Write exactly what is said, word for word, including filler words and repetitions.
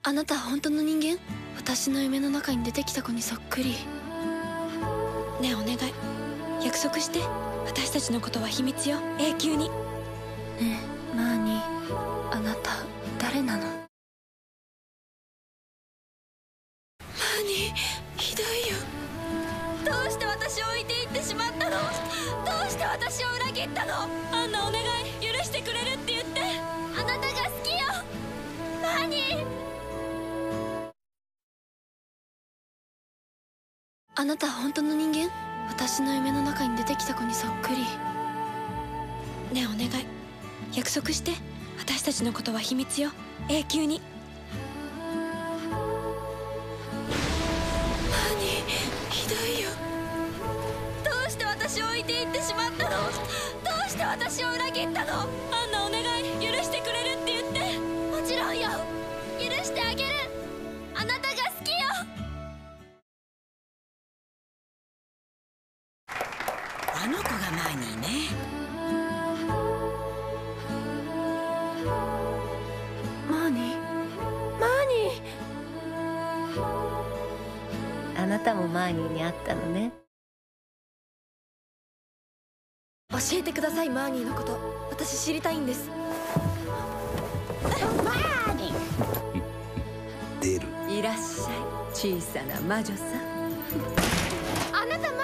あなた本当の人間？私の夢の中に出てきた子にそっくり。 ねえお願い、約束して。私たちのことは秘密よ、永久に。 ねえマーニー、あなた誰なの？マーニー、ひどいよ。どうして私を置いていってしまったの？どうして私を裏切ったの？ アンナお願い、許してくれるって言って。 あなたが好きよマーニー。あなた本当の人間？私の夢の中に出てきた子にそっくり。 ねえお願い、約束して。私たちのことは秘密よ、永久に。 マーニー、ひどいよ。どうして私を置いていってしまったの？どうして私を裏切ったの？ アンナお願い、許してくれるって言って。 もちろんよ、許してあげる。あなたが好きよ。 あの子がマーニーね。 マーニー、マーニー。 あなたもマーニーに会ったのね。 教えてくださいマーニーのこと。私知りたいんです。 マーニー出る。 いらっしゃい、小さな魔女さん。 あなたマ